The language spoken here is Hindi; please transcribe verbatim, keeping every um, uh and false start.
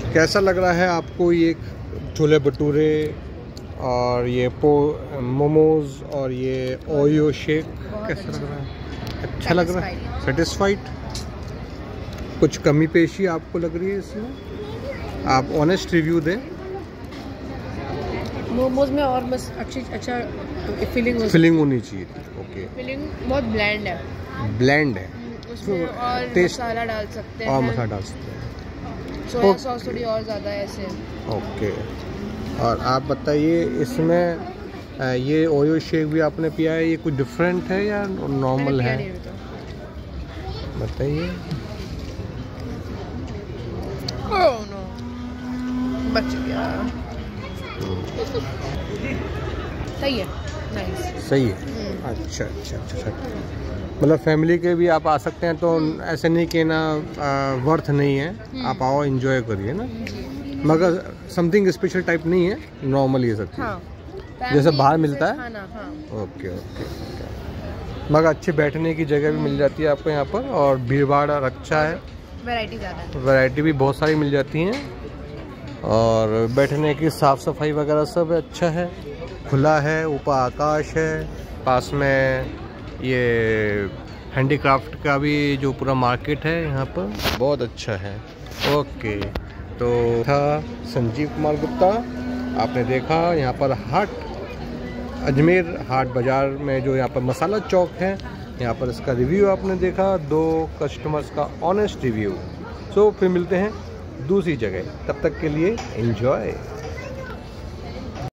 कैसा लग रहा है आपको ये छोले भटूरे और ये पो मोमोज और ये ओयो शेक? कैसा लग रहा है? अच्छा लग रहा है? सेटिस्फाइड? कुछ कमी पेशी आपको लग रही है इसमें? आप ऑनेस्ट रिव्यू दें। मोमोज में और बस अच्छी अच्छा फीलिंग फीलिंग होनी चाहिए थी। ओके, फीलिंग बहुत ब्लेंड है। ब्लेंड है उसमें और मसाला डाल सकते हैं और मसाला डाल सकते हैं, सोया सॉस थोड़ी और ज़्यादा है ऐसे। ओके, और आप बताइए इसमें ये ओयो शेक भी आपने पिया है, ये कुछ डिफरेंट है या नॉर्मल है? बताइए। ओह नो, बच गया। सही है, नाइस। सही है। अच्छा अच्छा अच्छा, मतलब फैमिली के भी आप आ सकते हैं, तो ऐसे नहीं कि ना वर्थ नहीं है, आप आओ एंजॉय करिए ना, मगर समथिंग स्पेशल टाइप नहीं है, नॉर्मल ये सब चीज़। हाँ, जैसे बाहर मिलता है। खाना, हाँ। ओके ओके, मगर अच्छी बैठने की जगह भी मिल जाती है आपको यहाँ पर, और भीड़ भाड़ अच्छा है, वैरायटी ज़्यादा है, वैरायटी भी बहुत सारी मिल जाती हैं, और बैठने की साफ़ सफाई वगैरह सब अच्छा है, खुला है, ऊपर आकाश है, पास में ये हैंडीक्राफ्ट का भी जो पूरा मार्केट है यहाँ पर, बहुत अच्छा है। ओके, तो था संजीव कुमार गुप्ता, आपने देखा यहाँ पर हाट, अजमेर हाट बाज़ार में जो यहाँ पर मसाला चौक है, यहाँ पर इसका रिव्यू आपने देखा, दो कस्टमर्स का ऑनेस्ट रिव्यू। सो फिर मिलते हैं दूसरी जगह, तब तक के लिए एंजॉय।